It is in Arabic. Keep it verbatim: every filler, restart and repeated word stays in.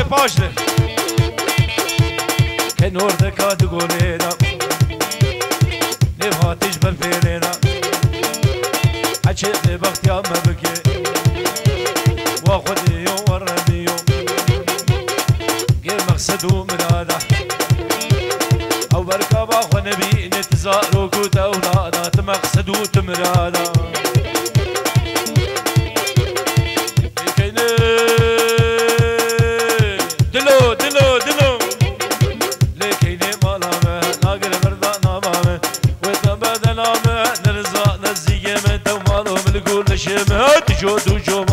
پاشله کنور دکات گولینا نفاتش بالفعلنا حشيت بختي ما بكي واخذ يوم ورمي يوم غير مقصده من هذا او بركب اخو نبي نتزارو كوت اولادات مقصده تمرانا دلو دلو دلو لكيني مالامه ناقل مردانا مامه وتبادل امه نرزا نزيه من تومالو ملقول نشمه تجو تجو